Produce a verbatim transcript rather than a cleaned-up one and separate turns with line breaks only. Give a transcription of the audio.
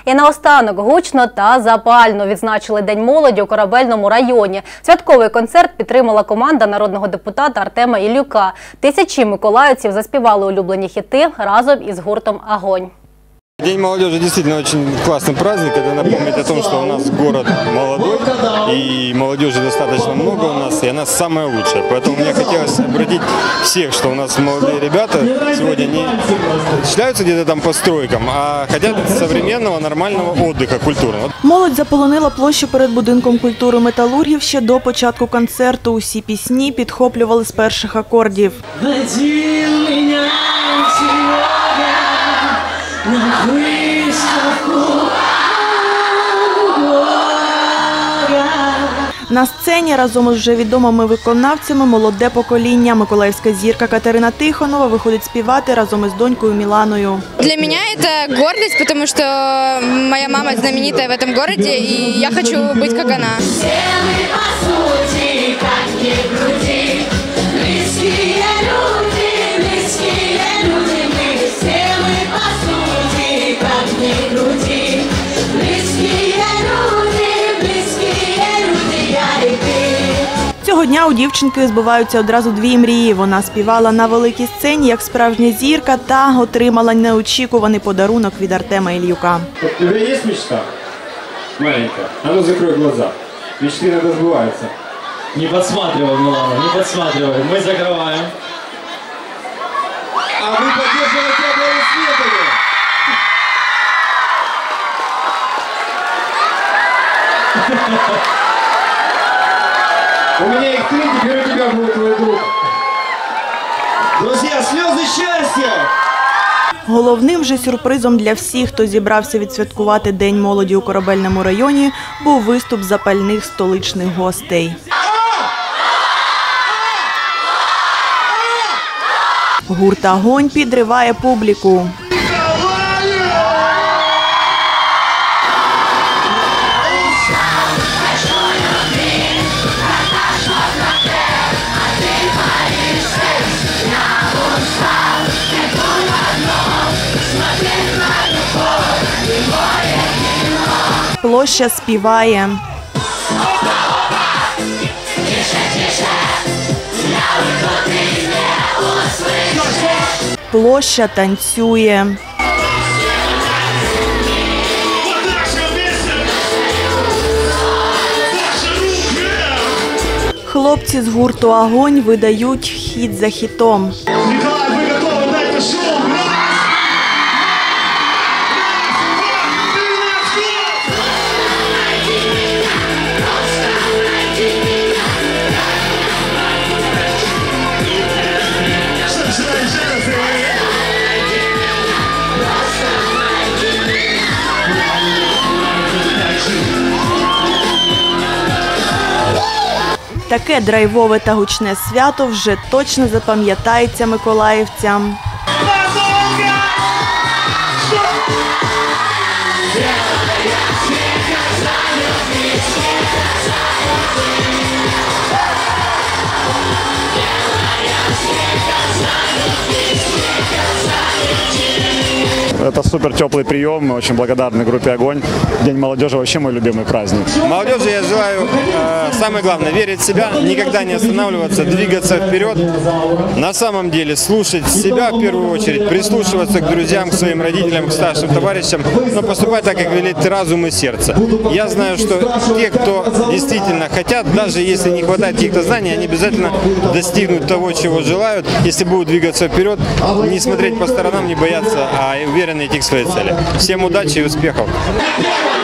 І наостанок гучно та запально відзначили День молоді у Корабельному районі. Святковий концерт підтримала команда народного депутата Артема Іллюка. Тисячі миколаївців заспівали улюблені хіти разом із гуртом «Огонь».
День молодежи действительно очень классный праздник. Это напомнит о том, что у нас город молодой, и молодежи достаточно много у нас, и она самая лучшая. Поэтому мне хотелось обратить всех, что у нас молодые ребята сегодня не шляются где-то там по стройкам, а хотят современного, нормального отдыха, культурного.
Молодь заполонила площу перед будинком культури металургів ще до початку концерту. Усі пісні підхоплювали з перших акордів. На сцені разом із вже відомими виконавцями молоде покоління. Миколаївська зірка Катерина Тихонова виходить співати разом із донькою Міланою.
Для меня это гордость, потому что моя мама знаменитая в этом городе, и я хочу быть как она.
Цього дня у дівчинки збуваються одразу дві мрії. Вона співала на великій сцені, як справжня зірка, та отримала неочікуваний подарунок від Артема Іллюка.
У тебе є мечта? Маленька. А ну закрой глаза. Мечты иногда сбываются.
Не подсматривай, Милана, не подсматривай. Мы закрываем.
А вы поддерживаете аплодисментами. У меня их три, теперь у тебя будет твой друг. Друзья, слезы счастья!
Головним же сюрпризом для всіх, хто зібрався відсвяткувати День молоді у Корабельному районі, був виступ запальних столичних гостей. Гурт «Огонь» підриває публіку. Площа співає. Площа танцює. Хлопці з гурту «Огонь» видають хіт за хітом. Таке драйвове та гучне свято вже точно запам'ятається миколаївцям.
Это супер теплый прием, мы очень благодарны группе «Огонь». День молодежи вообще мой любимый праздник.
Молодежи я желаю, э, самое главное, верить в себя, никогда не останавливаться, двигаться вперед. На самом деле слушать себя в первую очередь, прислушиваться к друзьям, к своим родителям, к старшим товарищам, но поступать так, как велит разум и сердце. Я знаю, что те, кто действительно хотят, даже если не хватает каких-то знаний, они обязательно достигнут того, чего желают, если будут двигаться вперед, не смотреть по сторонам, не бояться, а уверенно идти к своей цели. Всем удачи и успехов!